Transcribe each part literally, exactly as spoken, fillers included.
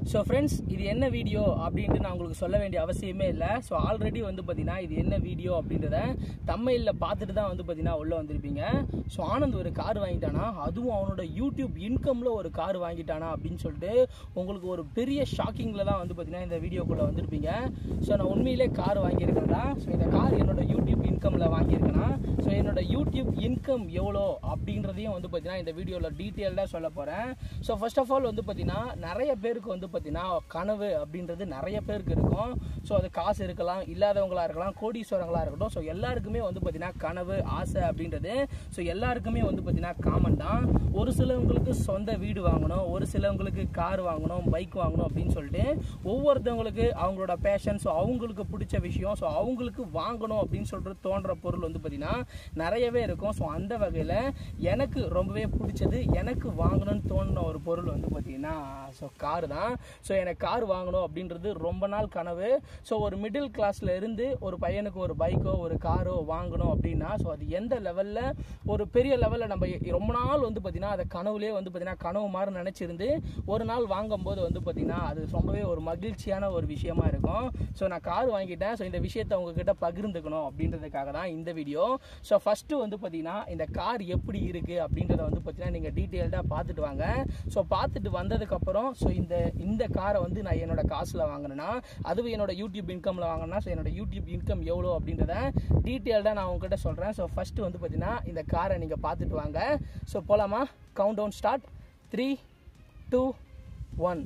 So friends, இது என்ன video அப்படின்ட்டு நான் உங்களுக்கு சொல்ல வேண்டிய அவசியமே இல்லை. ஸோ ஆல்ரெடி வந்து பார்த்தீங்கன்னா இது என்ன வீடியோ அப்படின்றத தம்ப்நெயில்ல பார்த்துட்டு தான் வந்து பார்த்தீங்கன்னா உள்ளே வந்திருப்பீங்க. ஸோ ஆனந்த் ஒரு கார் வாங்கிட்டானா, அதுவும் அவனோட யூடியூப் இன்கமில் ஒரு கார் வாங்கிட்டானா அப்படின்னு சொல்லிட்டு உங்களுக்கு ஒரு பெரிய ஷாக்கிங்கில் தான் வந்து பார்த்தீங்கன்னா இந்த வீடியோக்குள்ளே வந்திருப்பீங்க. ஸோ நான் உண்மையிலே கார் வாங்கியிருக்கேன்டா. ஸோ இந்த கார் என்னோட யூடியூப் இன்கமில் வாங்கியிருக்கேன்னா, ஸோ என்னோட யூடியூப் இன்கம் எவ்வளோ அப்படின்றதையும் வந்து பார்த்தீங்கன்னா இந்த வீடியோவில் டீட்டெயில்டாக சொல்ல போகிறேன். ஸோ ஃபர்ஸ்ட் ஆஃப் ஆல் வந்து பார்த்தீங்கன்னா நிறைய பேருக்கு வந்து பார்த்தீங்கன்னா கனவு அப்படின்றது நிறைய பேருக்கு இருக்கும். ஸோ அது காசு இருக்கலாம், இல்லாதவங்களா இருக்கலாம், கோடீஸ்வரங்களா இருக்கட்டும். ஸோ எல்லாருக்குமே வந்து பார்த்தீங்கன்னா கனவு, ஆசை அப்படின்றது ஸோ எல்லாருக்குமே வந்து பார்த்தீங்கன்னா காமன் தான். ஒரு சிலவங்களுக்கு சொந்த வீடு வாங்கணும், ஒரு சிலவங்களுக்கு கார் வாங்கணும், பைக் வாங்கணும் அப்படின்னு சொல்லிட்டு ஒவ்வொருத்தவங்களுக்கு அவங்களோட பேஷன், ஸோ அவங்களுக்கு பிடிச்ச விஷயம், ஸோ அவங்களுக்கு வாங்கணும் அப்படின்னு சொல்லிட்டு தோன்ற பொருள் வந்து பார்த்தீங்கன்னா நிறையவே இருக்கும். ஸோ அந்த வகையில் எனக்கு ரொம்பவே பிடிச்சது, எனக்கு வாங்கணும்னு தோணுன ஒரு பொருள் வந்து பார்த்தீங்கன்னா ஸோ கார் தான். ஸோ எனக்கு கார் வாங்கணும் அப்படின்றது ரொம்ப நாள் கனவு. ஸோ ஒரு மிடில் கிளாஸில் இருந்து ஒரு பையனுக்கு ஒரு பைக்கோ ஒரு காரோ வாங்கணும் அப்படின்னா ஸோ அது எந்த லெவலில் ஒரு பெரிய லெவலில் நம்ம ரொம்ப நாள் வந்து பார்த்தீங்கன்னா அதை கனவுலேயே வந்து பார்த்தீங்கன்னா கனவு மாதிரி நினச்சிருந்து ஒரு நாள் வாங்கும்போது வந்து பார்த்தீங்கன்னா அது ரொம்பவே ஒரு மகிழ்ச்சியான ஒரு விஷயமா இருக்கும். ஸோ நான் கார் வாங்கிட்டேன். ஸோ இந்த விஷயத்தை உங்ககிட்ட பகிர்ந்துக்கணும் அப்படின்றதுக்காக தான் இந்த வீடியோ. ஸோ ஃபஸ்ட்டு வந்து பார்த்தீங்கன்னா இந்த கார் எப்படி இருக்குது அப்படின்றத வந்து பார்த்தீங்கன்னா நீங்கள் டீட்டெயில்டாக பார்த்துட்டு வாங்க. ஸோ பார்த்துட்டு வந்ததுக்கப்புறம் ஸோ இந்த இந்த காரை வந்து நான் என்னோட காசில் வாங்கினேன்னா, அதுவும் என்னோட யூடியூப் இன்கமில் வாங்கினா, ஸோ என்னோட யூடியூப் இன்கம் எவ்வளோ அப்படின்றத டீட்டெயில்டாக நான் உங்ககிட்ட சொல்கிறேன். ஸோ ஃபஸ்ட்டு வந்து பார்த்தீங்கன்னா இந்த காரை நீங்கள் பார்த்துட்டு வாங்க. ஸோ போகலாமா? Countdown start. Three two one.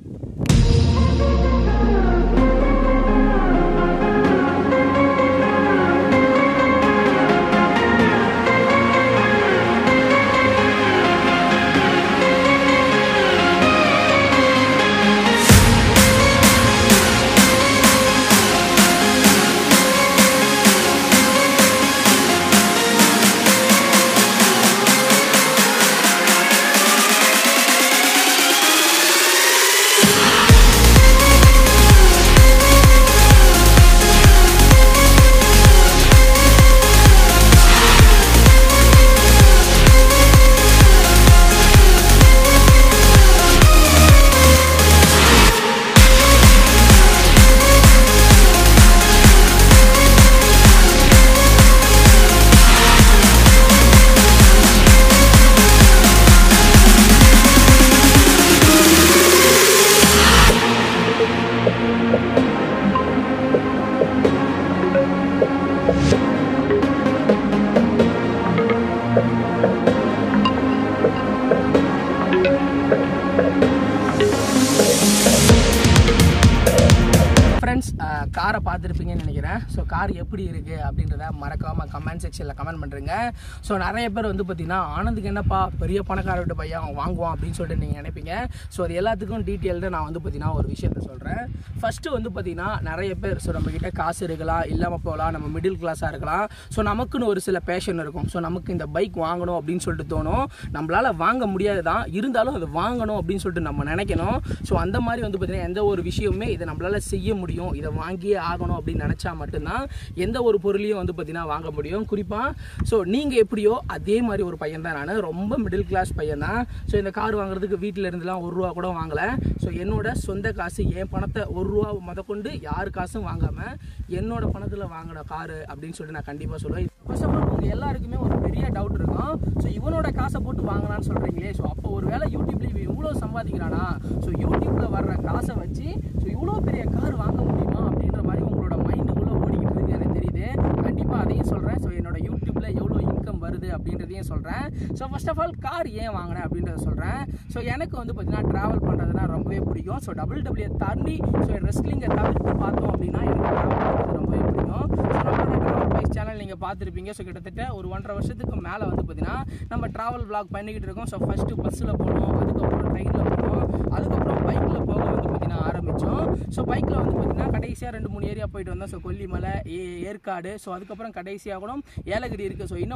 காரை பார்த்துருப்பீங்கன்னு நினைக்கிறேன். ஸோ கார் எப்படி இருக்குது அப்படின்றத மறக்காமல் கமெண்ட் செக்ஷனில் கமெண்ட் பண்ணுறீங்க. ஸோ நிறைய பேர் வந்து பார்த்தீங்கன்னா ஆனந்துக்கு என்னப்பா பெரிய பணக்கார விட்டு பையன் அவன் வாங்குவான் அப்படின்னு சொல்லிட்டு நீங்கள் நினைப்பீங்க. ஸோ அது எல்லாத்துக்கும் டீட்டெயில்டாக நான் வந்து பார்த்தீங்கன்னா ஒரு விஷயத்த சொல்கிறேன். ஃபஸ்ட்டு வந்து பார்த்தீங்கன்னா நிறைய பேர் ஸோ நம்மக்கிட்ட காசு இருக்கலாம், இல்லாமல் போகலாம், நம்ம மிடில் கிளாஸாக இருக்கலாம். ஸோ நமக்குன்னு ஒரு சில பேஷன் இருக்கும். ஸோ நமக்கு இந்த பைக் வாங்கணும் அப்படின்னு சொல்லிட்டு தோணும். நம்மளால் வாங்க முடியாது தான், இருந்தாலும் அது வாங்கணும் அப்படின்னு சொல்லிட்டு நம்ம நினைக்கணும். ஸோ அந்த மாதிரி வந்து பார்த்தீங்கன்னா எந்த ஒரு விஷயமுமே இதை நம்மளால் செய்ய முடியும், இதை வாங்கியே ஆகணும் அப்படின்னு நினச்சா மட்டும்தான் எந்த ஒரு பொருளையும் வந்து பார்த்தீங்கன்னா வாங்க முடியும். குறிப்பாக ஸோ நீங்கள் எப்படியோ அதே மாதிரி ஒரு பையன் தான் நான். ரொம்ப மிடில் கிளாஸ் பையன் தான். ஸோ இந்த கார் வாங்குறதுக்கு வீட்டில் இருந்துலாம் ஒரு ரூபா கூட வாங்கலை. ஸோ என்னோட சொந்த காசு, என் பணத்தை ஒரு ரூபா முதற்கொண்டு யார் காசும் வாங்காமல் என்னோட பணத்தில் வாங்கின காரு அப்படின்னு சொல்லிட்டு நான் கண்டிப்பாக சொல்லுவேன். ஃபர்ஸ்ட் ஆஃப் ஆல் உங்கள் எல்லாருக்குமே ஒரு பெரிய டவுட் இருக்கும். ஸோ இவனோட காசை போட்டு வாங்கினான்னு சொல்கிறீங்களே, ஸோ அப்போ ஒரு வேளை யூடியூப்ல இவன் இவ்வளோ சம்பாதிக்கிறானா, ஸோ யூடியூப்பில் வர்ற காசை வச்சு ஸோ இவ்வளோ பெரிய கார் வாங்க முடியுமா அப்படின்ற மாதிரி உங்களோட மைண்டுக்குள்ளே ஓடிக்கிட்டு இருக்கு எனக்கு தெரியுது. கண்டிப்பாக அதையும் சொல்கிறேன். ஸோ என்னோட யூடியூப்பில் எவ்வளோ இன்கம் வருது அப்படின்றதையும் சொல்கிறேன். So first of all car ஏன் வாங்கினேன் அப்படின்றத சொல்கிறேன். ஸோ எனக்கு வந்து பார்த்தீங்கன்னா ட்ராவல் பண்ணுறதுனா ரொம்பவே பிடிக்கும். ஸோ டபுள் டபிள்யூ தாண்டி ஸோ ரெஸ்லிங்கை தவிர்த்து பார்த்தோம் அப்படின்னா எனக்கு ட்ராவல் பண்ணுறது ரொம்பவே பிடிக்கும். ஸோ நம்மளோட ட்ராவல் பைஸ் சேனல் நீங்கள் பார்த்துருப்பீங்க. ஸோ கிட்டத்தட்ட ஒரு ஒன்றரை வருஷத்துக்கு மேலே வந்து பார்த்தீங்கன்னா நம்ம ட்ராவல் விளாக் பண்ணிக்கிட்டு இருக்கோம். ஸோ ஃபஸ்ட்டு பஸ்ஸில் போனோம், அதுக்கப்புறம் ட்ரெயினில் போனோம், அதுக்கப்புறம் பைக்கில் போக வந்து பார்த்தீங்கன்னா ஆரம்பித்தோம். ஸோ பைக்கில் வந்து பார்த்தீங்கன்னா கடைசியாக ரெண்டு மூணு ஏரியா போயிட்டு வந்தோம். ஸோ கொல்லிமலை, ஏற்காடு, ஸோ அதுக்கப்புறம் கடைசியாக கூட ஏலகிரி இருக்குது. ஸோ இன்னும் பார்க்க வேண்டிய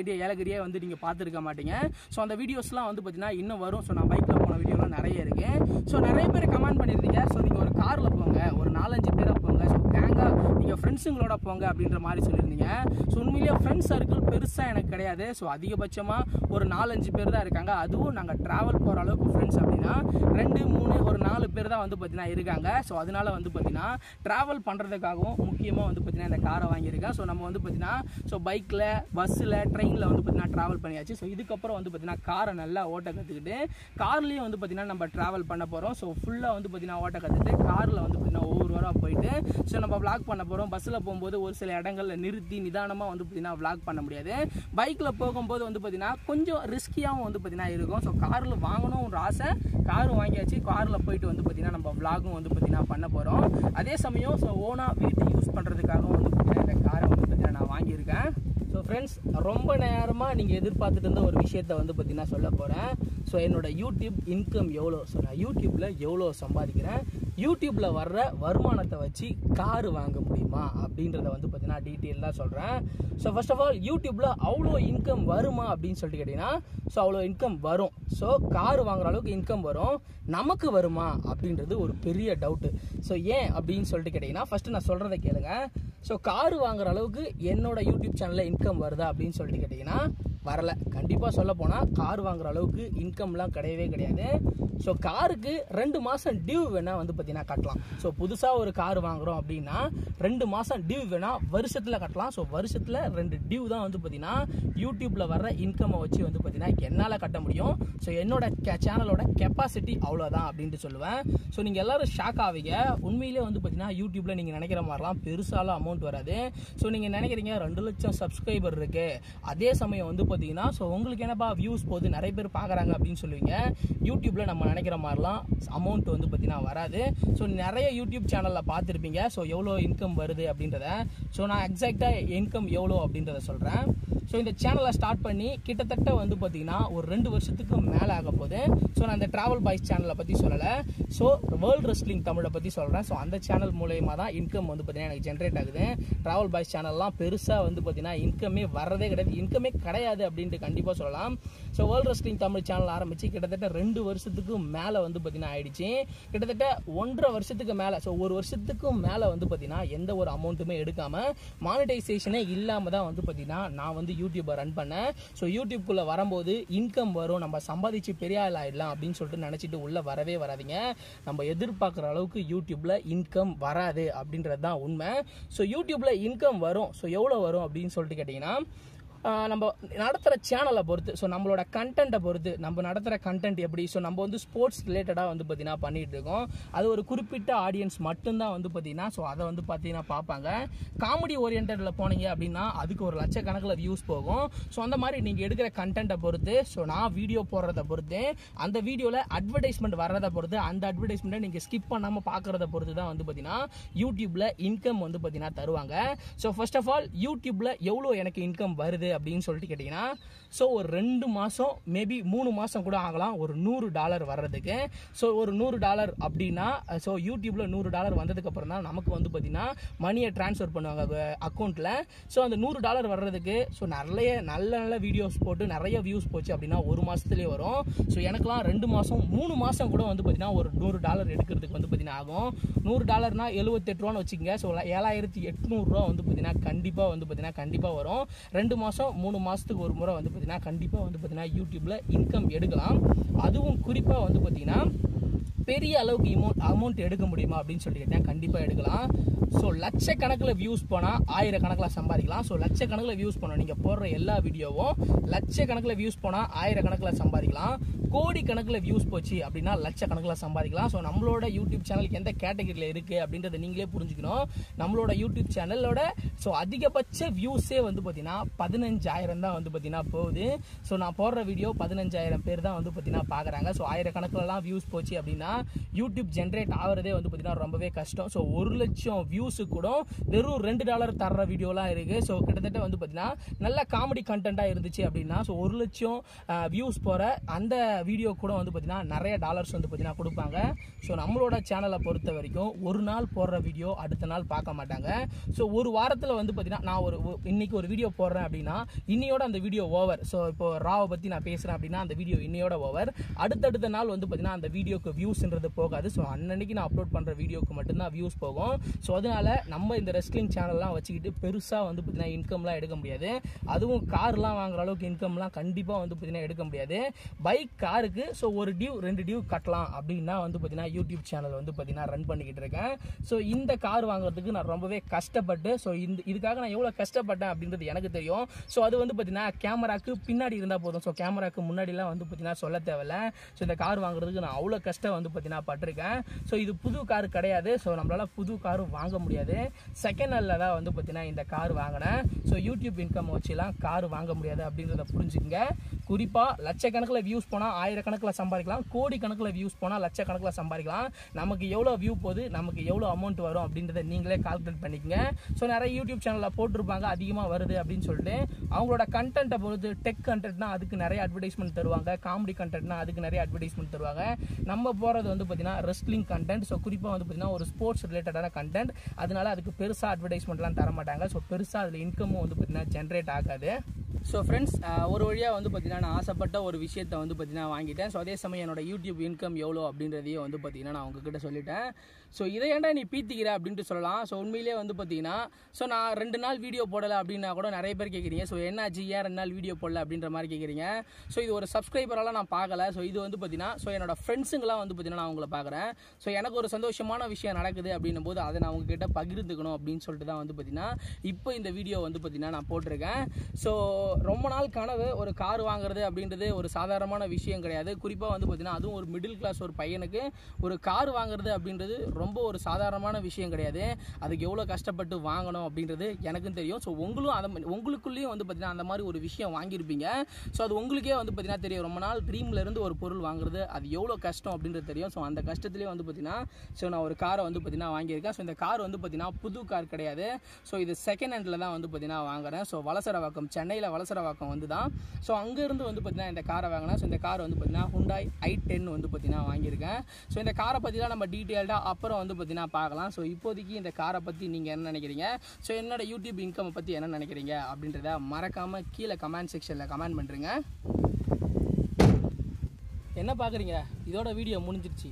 ஐடியா ஏலகிரியே வந்து நீங்கள் பார்த்துருக்க மாட்டீங்க. ஸோ அந்த வீடியோஸ்லாம் வந்து பார்த்தீங்கன்னா இன்னும் வரும். ஸோ நான் பைக்கில் போன வீடியோலாம் நிறைய இருக்குது. ஸோ நிறைய பேர் கமெண்ட் பண்ணியிருந்தீங்க, ஸோ நீங்கள் ஒரு காரில் போங்க, ஒரு நாலஞ்சு பேராக போங்க, ஸோ கேங்காக நீங்கள் ஃப்ரெண்ட்ஸுங்களோட போங்க அப்படின்ற மாதிரி சொல்லியிருந்தீங்க. ஸோ உண்மையிலேயே ஃப்ரெண்ட்ஸ் சர்க்கிள் பெருசாக எனக்கு கிடையாது. ஸோ அதிகபட்சமாக ஒரு நாலஞ்சு பேர் தான் இருக்காங்க. அதுவும் நாங்கள் ட்ராவல் போகிற அளவுக்கு ஃப்ரெண்ட்ஸ் அப்படின்னா ரெண்டு மூணு ஒரு நாலு பேர் தான் வந்து பார்த்தீங்கன்னா இருக்காங்க. ஸோ அதனால வந்து பார்த்தீங்கன்னா ட்ராவல் பண்ணுறதுக்காகவும் முக்கியமாக வந்து பார்த்தீங்கன்னா இந்த காரை வாங்கியிருக்கேன். ஸோ நம்ம வந்து பார்த்தீங்கன்னா ஸோ பைக்கில், பஸ்ஸில், ட்ரெயினில் வந்து பார்த்தீங்கன்னா ட்ராவல் பண்ணியாச்சு. ஸோ இதுக்கப்புறம் வந்து பார்த்தீங்கன்னா காரை நல்லா ஓட்ட கற்றுக்கிட்டு கார்லேயும் வந்து பார்த்தீங்கன்னா நம்ம ட்ராவல் பண்ண போகிறோம். ஸோ ஃபுல்லாக வந்து பார்த்தீங்கன்னா ஓட்ட கற்றுட்டு காரில் வந்து பார்த்தீங்கன்னா ஒவ்வொரு வாரம் போயிட்டு ஸோ நம்ம விளாக் பண்ண போகிறோம். பஸ்ஸில் போகும்போது ஒரு சில இடங்களில் நிறுத்தி நிதானமாக வந்து பார்த்தீங்கன்னா விளாக் பண்ண முடியாது. பைக்கில் போகும்போது வந்து பார்த்தீங்கன்னா கொஞ்சம் ரிஸ்கியாகவும் வந்து பார்த்தீங்கன்னா இருக்கும். ஸோ காரில் வாங்கணும் ஒரு ஆசை, கார் வாங்கியாச்சு. காரில் போயிட்டு வந்து பார்த்தீங்கன்னா நம்ம விளாகும் வந்து பார்த்தீங்கன்னா பண்ண போகிறோம். அதே சமயம் ஸோ ஓனாக வீட்டு யூஸ் பண்ணுறதுக்காகவும் வந்து பார்த்தீங்கன்னா இந்த காரை வந்து பார்த்தீங்கன்னா நான் வாங்கியிருக்கேன். ஸோ ஃப்ரெண்ட்ஸ், ரொம்ப நேரமாக நீங்கள் எதிர்பார்த்துட்டு இருந்த ஒரு விஷயத்தை வந்து பார்த்தீங்கன்னா சொல்ல போகிறேன். ஸோ என்னோட யூடியூப் இன்கம் எவ்வளோ, ஸோ நான் யூடியூப்பில் எவ்வளோ சம்பாதிக்கிறேன், யூடியூப்பில் வர்ற வருமானத்தை வச்சு கார் வாங்க முடியுமா அப்படின்றத வந்து பார்த்தீங்கன்னா டீட்டெயிலாக சொல்கிறேன். ஸோ ஃபர்ஸ்ட் ஆஃப் ஆல் யூடியூப்பில் அவ்வளோ இன்கம் வருமா அப்படின்னு சொல்லிட்டு கேட்டிங்கன்னா ஸோ அவ்வளோ இன்கம் வரும். ஸோ கார் வாங்குற அளவுக்கு இன்கம் வரும். நமக்கு வருமா அப்படின்றது ஒரு பெரிய டவுட்டு. ஸோ ஏன் அப்படின்னு சொல்லிட்டு கேட்டிங்கன்னா ஃபஸ்ட்டு நான் சொல்கிறத கேளுங்க. ஸோ கார் வாங்குற அளவுக்கு என்னோட யூடியூப் சேனலில் இன்கம் வருதா அப்படின்னு சொல்லிட்டு கேட்டிங்கன்னா வரல. கண்டிப்பாக சொல்ல போனால் கார் வாங்குற அளவுக்கு இன்கம்லாம் கிடையவே கிடையாது. ஸோ காருக்கு ரெண்டு மாதம் டியூ வேணால் வந்து பார்த்தீங்கன்னா கட்டலாம். ஸோ புதுசாக ஒரு கார் வாங்குகிறோம் அப்படின்னா ரெண்டு மாதம் டியூ வேணால் வருஷத்தில் கட்டலாம். ஸோ வருஷத்தில் ரெண்டு டியூ தான் வந்து பார்த்தீங்கன்னா யூடியூப்பில் வர்ற இன்கம்மை வச்சு வந்து பார்த்தீங்கன்னா என்னால் கட்ட முடியும். ஸோ என்னோட சேனலோட கெப்பாசிட்டி அவ்வளோதான் அப்படின்ட்டு சொல்லுவேன். ஸோ நீங்கள் எல்லோரும் ஷாக் ஆவீங்க. உண்மையிலே வந்து பார்த்தீங்கன்னா யூடியூப்பில் நீங்கள் நினைக்கிற மாதிரிலாம் பெருசாலாம் அமௌண்ட் வராது. ஸோ நீங்கள் நினைக்கிறீங்க ரெண்டு லட்சம் சப்ஸ்கிரைபர் இருக்குது, அதே சமயம் வந்து பார்த்தீங்கன்னா ஸோ உங்களுக்கு என்னப்பா வியூஸ் போகுது, நிறைய பேர் பார்க்குறாங்க அப்படின்னு சொல்லுவீங்க. யூடியூப்பில் நம்ம நினைக்கிற மாதிரிலாம் அமௌண்ட் வந்து பார்த்தீங்கன்னா வராது. ஸோ நிறைய யூடியூப் சேனலில் பார்த்துருப்பீங்க ஸோ எவ்வளோ இன்கம் வருது அப்படின்றத. ஸோ நான் எக்ஸாக்டாக இன்கம் எவ்வளோ அப்படின்றத சொல்கிறேன். ஸோ இந்த சேனலை ஸ்டார்ட் பண்ணி கிட்டத்தட்ட வந்து பார்த்தீங்கன்னா ஒரு ரெண்டு வருஷத்துக்கு மேலே ஆக போகுது. ஸோ நான் இந்த ட்ராவல் பாய்ஸ் சேனலை பற்றி சொல்லலை, ஸோ வேர்ல்டு ரெஸ்லிங் தமிழை பற்றி சொல்கிறேன். ஸோ அந்த சேனல் மூலயமா தான் இன்கம் வந்து பார்த்தீங்கன்னா எனக்கு ஜென்ரேட் ஆகுது. ட்ராவல் பாய்ஸ் சேனல்லாம் பெருசாக வந்து பார்த்தீங்கன்னா இன்கமே வரதே கிடையாது, இன்கமே கிடையாது அப்படின்ட்டு கண்டிப்பாக சொல்லலாம். So world wrestling Tamil channel ஆரம்பித்து கிட்டத்தட்ட ரெண்டு வருஷத்துக்கு மேலே வந்து பார்த்தீங்கன்னா ஆயிடுச்சு. கிட்டத்தட்ட ஒன்றரை வருஷத்துக்கு மேலே, ஸோ ஒரு வருஷத்துக்கும் மேலே வந்து பார்த்தீங்கன்னா எந்த ஒரு அமௌண்ட்டுமே எடுக்காமல் மானிட்டைசேஷனே இல்லாமல் தான் வந்து பார்த்தீங்கன்னா நான் வந்து யூடியூப்பை ரன் பண்ணேன். ஸோ யூடியூப்குள்ளே வரும்போது இன்கம் வரும், நம்ம சம்பாதிச்சு பெரிய ஆள் ஆகிடலாம் அப்படின்னு சொல்லிட்டு நினச்சிட்டு உள்ளே வரவே வராதிங்க. நம்ம எதிர்பார்க்குற அளவுக்கு யூடியூப்பில் இன்கம் வராது அப்படின்றது தான் உண்மை. ஸோ யூடியூப்பில் இன்கம் வரும். ஸோ எவ்வளோ வரும் அப்படின்னு சொல்லிட்டு கேட்டிங்கன்னா நம்ம நடத்துகிற சேனலை பொறுத்து, ஸோ நம்மளோட கண்டென்ட்டை பொறுத்து, நம்ம நடத்துகிற கண்டென்ட் எப்படி, ஸோ நம்ம வந்து ஸ்போர்ட்ஸ் ரிலேட்டடாக வந்து பார்த்தீங்கன்னா பண்ணிகிட்டு இருக்கோம். அது ஒரு குறிப்பிட்ட ஆடியன்ஸ் மட்டும்தான் வந்து பார்த்தீங்கன்னா ஸோ அதை வந்து பார்த்தீங்கன்னா பார்ப்பாங்க. காமெடி ஓரியன்டில் போனீங்க அப்படின்னா அதுக்கு ஒரு லட்சக்கணக்கில் வியூஸ் போகும். ஸோ அந்த மாதிரி நீங்கள் எடுக்கிற கண்டென்ட்டை பொறுத்து, ஸோ நான் வீடியோ போடுறத பொறுத்து, அந்த வீடியோவில் அட்வர்டைஸ்மெண்ட் வர்றதை பொறுத்து, அந்த அட்வர்டைஸ்மெண்ட்டை நீங்கள் ஸ்கிப் பண்ணாமல் பார்க்குறத பொறுத்து தான் வந்து பார்த்தீங்கன்னா யூடியூப்பில் இன்கம் வந்து பார்த்தீங்கன்னா தருவாங்க. ஸோ ஃபர்ஸ்ட் ஆஃப் ஆல் யூடியூப்பில் எவ்வளோ எனக்கு இன்கம் வருது அப்படின்னு சொல்லிட்டு கேட்டிங்கன்னா ஸோ ஒரு ரெண்டு மாதம் மேபி மூணு மாதம் கூட ஆகலாம் ஒரு நூறு டாலர் வர்றதுக்கு. ஸோ ஒரு நூறு டாலர் அப்படின்னா ஸோ யூடியூப்பில் நூறு டாலர் வந்ததுக்கப்புறம் தான் நமக்கு வந்து பார்த்தீங்கன்னா மணியை ட்ரான்ஸ்ஃபர் பண்ணுவாங்க அக்கௌண்ட்டில். ஸோ அந்த நூறு டாலர் வர்றதுக்கு ஸோ நிறைய நல்ல நல்ல வீடியோஸ் போட்டு நிறைய வியூஸ் போச்சு அப்படின்னா ஒரு மாதத்துலேயே வரும். ஸோ எனக்குலாம் ரெண்டு மாதம் மூணு மாதம் கூட வந்து பார்த்தீங்கன்னா ஒரு நூறு டாலர் எடுக்கிறதுக்கு வந்து பார்த்தீங்கன்னா ஆகும். நூறு டாலர்னா எழுபத்தெட்டு ரூபான்னு வச்சுக்கோங்க. ஸோ ஏழாயிரத்தி எட்நூறுரூவா வந்து பார்த்தீங்கன்னா கண்டிப்பாக வந்து பார்த்தீங்கன்னா கண்டிப்பாக வரும். ரெண்டு மாதம் மூணு மாதத்துக்கு ஒரு முறை வந்து பார்த்தீங்கன்னா கண்டிப்பாக வந்து பார்த்தீங்கன்னா யூடியூப்பில் இன்கம் எடுக்கலாம். அதுவும் குறிப்பாக வந்து பார்த்தீங்கன்னா பெரிய அளவுக்கு அமௌண்ட் அமௌண்ட் எடுக்க முடியுமா அப்படின்னு சொல்லி கேட்டேன். கண்டிப்பாக எடுக்கலாம். ஸோ லட்சக்கணக்கில் வியூஸ் போனால் ஆயிரக்கணக்கில் சம்பாதிக்கலாம். ஸோ லட்சக்கணக்கில் வியூஸ் போனோம், நீங்கள் போடுற எல்லா வீடியோவும் லட்சக்கணக்கில் வியூஸ் போனால் ஆயிரக்கணக்கில் சம்பாதிக்கலாம். கோடி கணக்கில் வியூஸ் போச்சு அப்படின்னா லட்சக்கணக்கில் சம்பாதிக்கலாம். ஸோ நம்மளோட யூடியூப் சேனலுக்கு எந்த கேட்டகரியில் இருக்குது அப்படின்றத நீங்களே புரிஞ்சுக்கணும். நம்மளோட யூடியூப் சேனலோட ஸோ அதிகபட்ச வியூஸே வந்து பார்த்தீங்கன்னா பதினஞ்சாயிரம் தான் வந்து பார்த்தீங்கன்னா போகுது. ஸோ நான் போடுற வீடியோ பதினஞ்சாயிரம் பேர் தான் வந்து பார்த்தீங்கன்னா பார்க்குறாங்க. ஸோ ஆயிரக்கணக்கிலலாம் வியூஸ் போச்சு அப்படின்னா யூடியூப் ஜென்ரேட் ஆகிறதே வந்து பார்த்தீங்கன்னா ரொம்பவே கஷ்டம். ஸோ ஒரு லட்சம் வியூஸு கூட வெறும் ரெண்டு டாலர் தர்ற வீடியோலாம் இருக்குது. ஸோ கிட்டத்தட்ட வந்து பார்த்தீங்கன்னா நல்ல காமெடி கண்டென்ட்டாக இருந்துச்சு அப்படின்னா ஸோ ஒரு லட்சம் வியூஸ் போகிற அந்த வீடியோ கூட வந்து பார்த்தீங்கன்னா நிறைய டாலர்ஸ் வந்து பார்த்தீங்கன்னா கொடுப்பாங்க. ஸோ நம்மளோட சேனலை பொறுத்த வரைக்கும் ஒரு நாள் போடுற வீடியோ அடுத்த நாள் பார்க்க மாட்டாங்க. ஸோ ஒரு வாரத்தில் வந்து பார்த்தீங்கன்னா நான் ஒரு இன்னைக்கு ஒரு வீடியோ போடுறேன் அப்படின்னா இன்னையோட அந்த வீடியோ ஓவர். ஸோ இப்போ ராவை பற்றி நான் பேசுகிறேன் அப்படின்னா அந்த வீடியோ இன்னையோட ஓவர். அடுத்தடுத்த நாள் வந்து பார்த்தீங்கன்னா அந்த வீடியோக்கு வியூஸ்ன்றது போகாது. ஸோ அன்னன்னைக்கு நான் அப்லோட் பண்ணுற வீடியோக்கு மட்டும்தான் வியூஸ் போகும். ஸோ அதனால நம்ம இந்த ரெஸ்லிங் சேனல்லாம் வச்சுக்கிட்டு பெருசாக வந்து பார்த்தீங்கன்னா இன்கம்லாம் எடுக்க முடியாது. அதுவும் கார்லாம் வாங்குற அளவுக்கு இன்கம்லாம் கண்டிப்பாக வந்து பார்த்தீங்கன்னா எடுக்க முடியாது. பைக் காருக்கு ஸோ ஒரு டியூ ரெண்டு டியூ கட்டலாம் அப்படின்னா வந்து பார்த்தீங்கன்னா யூடியூப் சேனல் வந்து பார்த்தீங்கன்னா ரன் பண்ணிக்கிட்டு இருக்கேன். ஸோ இந்த கார் வாங்குறதுக்கு நான் ரொம்பவே கஷ்டப்பட்டு ஸோ இந்த இதுக்காக நான் எவ்வளோ கஷ்டப்பட்டேன் அப்படின்றது எனக்கு தெரியும். ஸோ அது வந்து பார்த்தீங்கன்னா கேமராக்கு பின்னாடி இருந்தால் போதும். ஸோ கேமராக்கு முன்னாடிலாம் வந்து பார்த்தீங்கன்னா சொல்ல தேவையில்ல. ஸோ இந்த கார் வாங்குறதுக்கு நான் அவ்வளோ கஷ்டம் வந்து பார்த்தீங்கன்னா பட்டிருக்கேன். ஸோ இது புது கார் கிடையாது. ஸோ நம்மளால் புது காரும் வாங்க முடியாது. செகண்ட் ஹேண்டில் தான் வந்து பார்த்தீங்கன்னா இந்த கார் வாங்கினேன். ஸோ யூடியூப் இன்கம் வச்சுலாம் கார் வாங்க முடியாது அப்படின்றத புரிஞ்சுக்கங்க. குறிப்பாக லட்சக்கணக்கில் வியூஸ் போனால் ஆயிரக்கணக்கில் சம்பாதிக்கலாம், கோடி கணக்கில் வியூஸ் போனால் லட்சக்கணக்கில் சம்பாதிக்கலாம். நமக்கு எவ்வளோ வியூ போகுது, நமக்கு எவ்வளோ அமௌண்ட் வரும் அப்படின்றத நீங்களே கால்குலேட் பண்ணிக்கங்க. ஸோ நிறைய யூடியூப் சேனலில் போட்டிருப்பாங்க அதிகமாக வருது அப்படின்னு சொல்லிட்டு. அவங்களோட கண்டென்ட்டை பொறுத்து டெக் கண்டென்ட்னா அதுக்கு நிறைய அட்வர்டைஸ்மெண்ட் தருவாங்க, காமெடி கண்டென்ட்னா அதுக்கு நிறைய அட்வர்டைஸ்மெண்ட் தருவாங்க. நம்ம போகிறது வந்து பார்த்தீங்கன்னா ரெஸ்லிங் கண்டென்ட். ஸோ குறிப்பாக வந்து பார்த்தீங்கன்னா ஒரு ஸ்போர்ட்ஸ் ரிலேட்டடான கண்டென்ட். அதனால அதுக்கு பெருசாக அட்வர்டைஸ்மெண்ட்லாம் தர மாட்டாங்க. ஸோ பெருசாக அதில் இன்கமும் வந்து பார்த்தீங்கன்னா ஜென்ரேட் ஆகாது. ஸோ ஃப்ரெண்ட்ஸ், ஒரு வழியாக வந்து பார்த்தீங்கன்னா நான் ஆசைப்பட்ட ஒரு விஷயத்தை வந்து பார்த்தீங்கன்னா வாங்கிட்டேன். ஸோ அதே சமயம் என்னோட யூடியூப் இன்கம் எவ்வளோ அப்படின்றதையும் வந்து பார்த்தீங்கன்னா நான் உங்ககிட்ட சொல்லிட்டேன். ஸோ இதை ஏன்டா நீ பீத்திக்கிற அப்படின்ட்டு சொல்லலாம். ஸோ உண்மையிலே வந்து பார்த்தீங்கன்னா ஸோ நான் ரெண்டு நாள் வீடியோ போடலை அப்படின்னா கூட நிறைய பேர் கேட்குறீங்க. ஸோ என்னாச்சு ஏன் ரெண்டு நாள் வீடியோ போடல அப்படின்ற மாதிரி கேட்குறீங்க. ஸோ இது ஒரு சப்ஸ்கிரைபரெல்லாம் நான் பார்க்கல. ஸோ இது வந்து பார்த்தீங்கன்னா ஸோ என்னோட ஃப்ரெண்ட்ஸுங்களாம் வந்து பார்த்தீங்கன்னா நான் உங்களை பார்க்குறேன். ஸோ எனக்கு ஒரு சந்தோஷமான விஷயம் நடக்குது அப்படின்னும் போது அதை நான் உங்ககிட்ட பகிர்ந்துக்கணும் அப்படின்னு சொல்லிட்டு தான் வந்து பார்த்தீங்கன்னா இப்போ இந்த வீடியோ வந்து பார்த்தீங்கன்னா நான் போட்டிருக்கேன். ஸோ ரொம்ப நாள் கனவு ஒரு கார் வாங்குறது அப்படின்றது ஒரு சாதாரணமான விஷயம் கிடையாது. குறிப்பாக வந்து பார்த்தீங்கன்னா அதுவும் ஒரு மிடில் கிளாஸ் ஒரு பையனுக்கு ஒரு கார் வாங்குறது அப்படின்றது ரொம்ப ஒரு சாதாரணமான விஷயம் கிடையாது. அதுக்கு எவ்வளோ கஷ்டப்பட்டு வாங்கணும் அப்படின்றது எனக்கும் தெரியும். ஸோ உங்களும் அதை உங்களுக்குள்ளேயும் வந்து பார்த்தீங்கன்னா அந்த மாதிரி ஒரு விஷயம் வாங்கியிருப்பீங்க. ஸோ அது உங்களுக்கே வந்து பார்த்தீங்கன்னா தெரியும். ரொம்ப நாள் ட்ரீம்ல இருந்து ஒரு பொருள் வாங்குறது அது எவ்வளோ கஷ்டம் அப்படின்றது தெரியும். ஸோ அந்த கஷ்டத்துலேயே வந்து பார்த்தீங்கன்னா ஸோ நான் ஒரு காரை வந்து பார்த்தீங்கன்னா வாங்கியிருக்கேன். ஸோ இந்த கார் வந்து பார்த்தீங்கன்னா புது கார் கிடையாது. ஸோ இது செகண்ட் ஹேண்டில் தான் வந்து பார்த்தீங்கன்னா வாங்குறேன். ஸோ வலசரவாக்கம், சென்னையில் வலசரவாக்கம் வந்து தான். ஸோ அங்கேருந்து வந்து பார்த்தீங்கன்னா இந்த காரை வாங்கினேன். ஸோ இந்த கார் வந்து பார்த்தீங்கன்னா ஹுண்டாய் ஐ டென் வந்து பார்த்தீங்கன்னா வாங்கியிருக்கேன். ஸோ இந்த காரை பற்றிலாம் நம்ம டீட்டெயில்டாக அப்புறம் வந்து பார்த்தீங்கன்னா பார்க்கலாம். ஸோ இப்போதைக்கு இந்த காரை பற்றி நீங்கள் என்ன நினைக்கிறீங்க, ஸோ என்னோட யூடியூப் இன்கம் பற்றி என்ன நினைக்கிறீங்க அப்படின்றத மறக்காமல் கீழே கமெண்ட் செக்ஷனில் கமெண்ட் பண்ணுறீங்க. என்ன பார்க்குறீங்க, இதோட வீடியோ முடிஞ்சிருச்சு.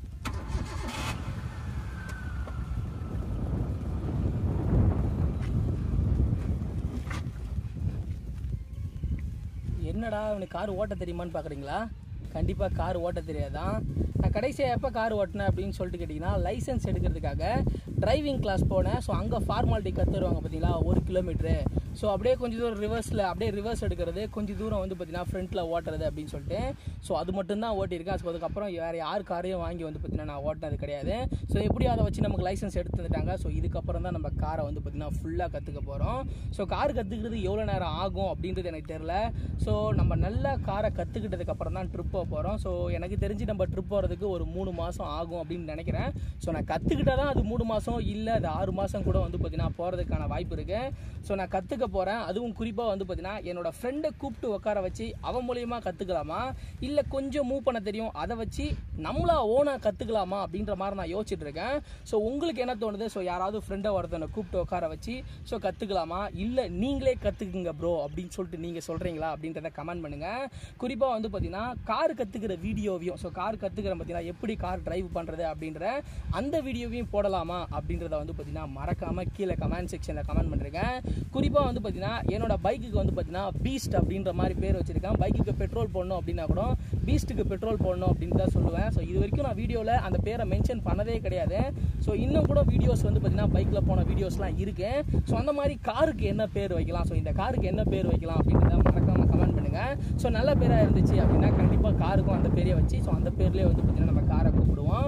என்னடா இவனுக்கு கார் ஓட்ட தெரியுமான்னு பார்க்குறீங்களா? கண்டிப்பாக கார் ஓட்ட தெரியாதான். நான் கடைசியாக எப்போ கார் ஓட்டினேன் அப்படின்னு சொல்லிட்டு கேட்டிங்கன்னா லைசன்ஸ் எடுக்கிறதுக்காக டிரைவிங் கிளாஸ் போனேன். ஸோ அங்கே ஃபார்மாலிட்டி கற்றுருவாங்க பார்த்தீங்களா, ஒரு கிலோமீட்ரு. ஸோ அப்படியே கொஞ்சம் தூரம் ரிவர்ஸில் அப்படியே ரிவர்ஸ் எடுக்கிறது, கொஞ்சம் தூரம் வந்து பார்த்தீங்கன்னா ஃப்ரண்ட்டில் ஓட்டுறது அப்படின்னு சொல்லிட்டு. ஸோ அது மட்டும்தான் ஓட்டியிருக்கேன். ஸோ அதுக்கப்புறம் வேறு யார் காரையும் வாங்கி வந்து பார்த்தீங்கன்னா நான் ஓட்டினது கிடையாது. ஸோ எப்படி அதை வச்சு நமக்கு லைசன்ஸ் எடுத்து வந்துட்டாங்க. ஸோ இதுக்கப்புறம் தான் நம்ம காரை வந்து பார்த்தீங்கன்னா ஃபுல்லாக கற்றுக்க போகிறோம். ஸோ கார் கற்றுக்கிறது எவ்வளோ நேரம் ஆகும் அப்படின்றது எனக்கு தெரில. ஸோ நம்ம நல்லா காரை கற்றுக்கிட்டதுக்கப்புறம் தான் ட்ரிப் போக போகிறோம். ஸோ எனக்கு தெரிஞ்சு நம்ம ட்ரிப் போகிறதுக்கு ஒரு மூணு மாதம் ஆகும் அப்படின்னு நினைக்கிறேன். ஸோ நான் கற்றுக்கிட்டால் தான் அது மூணு மாதம் இல்லை அது ஆறு மாதம் கூட வந்து பார்த்தீங்கன்னா போகிறதுக்கான வாய்ப்பு இருக்குது. ஸோ நான் கற்றுக்க போகிறேன். அதுவும் குறிப்பாக வந்து பார்த்தீங்கன்னா என்னோட ஃப்ரெண்டை கூப்பிட்டு உட்கார வச்சு அவன் மூலியமாக கற்றுக்கலாமா, இல்லை கொஞ்சம் மூவ் பண்ண தெரியும் அதை வச்சு நம்மளா ஓனாக கற்றுக்கலாமா அப்படின்ற மாதிரி நான் யோசிச்சுட்டு இருக்கேன். ஸோ உங்களுக்கு என்ன தோணுது? ஸோ யாராவது ஃப்ரெண்டை ஒருத்தனை கூப்பிட்டு உட்கார வச்சு ஸோ கற்றுக்கலாமா, இல்லை நீங்களே கற்றுக்குங்க ப்ரோ அப்படின்னு சொல்லிட்டு நீங்கள் சொல்கிறீங்களா அப்படின்றத கமெண்ட் பண்ணுங்கள். குறிப்பாக வந்து பார்த்தீங்கன்னா கார் கற்றுக்கிற வீடியோவையும் ஸோ கார் கற்றுக்கிற பார்த்தீங்கன்னா எப்படி கார் டிரைவ் பண்ணுறது அப்படின்ற அந்த வீடியோவையும் போடலாமா அப்படின்றத வந்து பார்த்தீங்கன்னா மறக்காமல் கீழே கமெண்ட் செக்ஷனில் கமெண்ட் பண்ணுறேங்க. குறிப்பாக வந்து பார்த்தீங்கன்னா என்னோட பைக்குக்கு வந்து பார்த்தீங்கன்னா பீஸ்ட் அப்படின்ற மாதிரி பேர் வச்சிருக்கேன். பைக்குக்கு பெட்ரோல் போடணும் அப்படின்னா கூட பீஸ்ட்டுக்கு பெட்ரோல் போடணும் அப்படின்னு தான் சொல்லுவேன். ஸோ இது வரைக்கும் நான் வீடியோவில் அந்த பேரை மென்ஷன் பண்ணதே கிடையாது. ஸோ இன்னும் கூட வீடியோஸ் வந்து பார்த்தீங்கன்னா பைக்கில் போன வீடியோஸ்லாம் இருக்கு. ஸோ அந்த மாதிரி காருக்கு என்ன பேர் வைக்கலாம், ஸோ இந்த காருக்கு என்ன பேர் வைக்கலாம் அப்படின்றத மறக்காமல் கமெண்ட் பண்ணுங்கள். ஸோ நல்ல பேராக இருந்துச்சு அப்படின்னா கண்டிப்பாக காருக்கும் அந்த பேரை வச்சு ஸோ அந்த பேர்லேயே வந்து பார்த்தீங்கன்னா நம்ம காரை கூப்பிடுவோம்.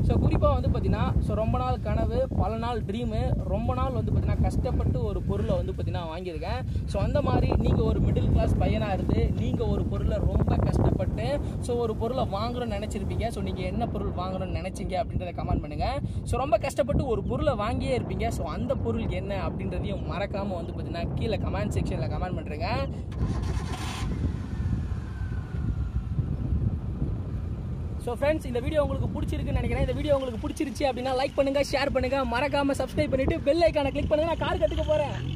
ஸோ குறிப்பாக வந்து பார்த்தீங்கன்னா ஸோ ரொம்ப நாள் கனவு, பல நாள் ட்ரீமு, ரொம்ப நாள் வந்து பார்த்தீங்கன்னா கஷ்டப்பட்டு ஒரு பொருளை வந்து பார்த்தீங்கன்னா வாங்கியிருக்கேன். ஸோ அந்த மாதிரி நீங்கள் ஒரு மிடில் கிளாஸ் பையனாக இருந்து நீங்கள் ஒரு பொருளை ரொம்ப கஷ்டப்பட்டு ஸோ ஒரு பொருளை வாங்கணும்னு நினச்சிருப்பீங்க. ஸோ நீங்கள் என்ன பொருள் வாங்கணும்னு நினச்சிங்க அப்படின்றத கமெண்ட் பண்ணுங்கள். ஸோ ரொம்ப கஷ்டப்பட்டு ஒரு பொருளை வாங்கியே இருப்பீங்க. ஸோ அந்த பொருள் என்ன அப்படின்றதையும் மறக்காமல் வந்து பார்த்தீங்கன்னா கீழே கமெண்ட் செக்ஷனில் கமெண்ட் பண்ணுறேங்க. ஸோ ஃப்ரெண்ட்ஸ், இந்த வீடியோ உங்களுக்கு பிடிச்சிருக்குன்னு நினைக்கிறேன். இந்த வீடியோ உங்களுக்கு பிடிச்சிருச்சு அப்படின்னா லைக் பண்ணுங்கள், ஷேர் பண்ணுங்கள், மறக்காமல் சப்ஸ்கிரைப் பண்ணிவிட்டு பெல் ஐக்கானை கிளிக் பண்ணுங்கள். நான் கார் கற்றுக்க போகிறேன்.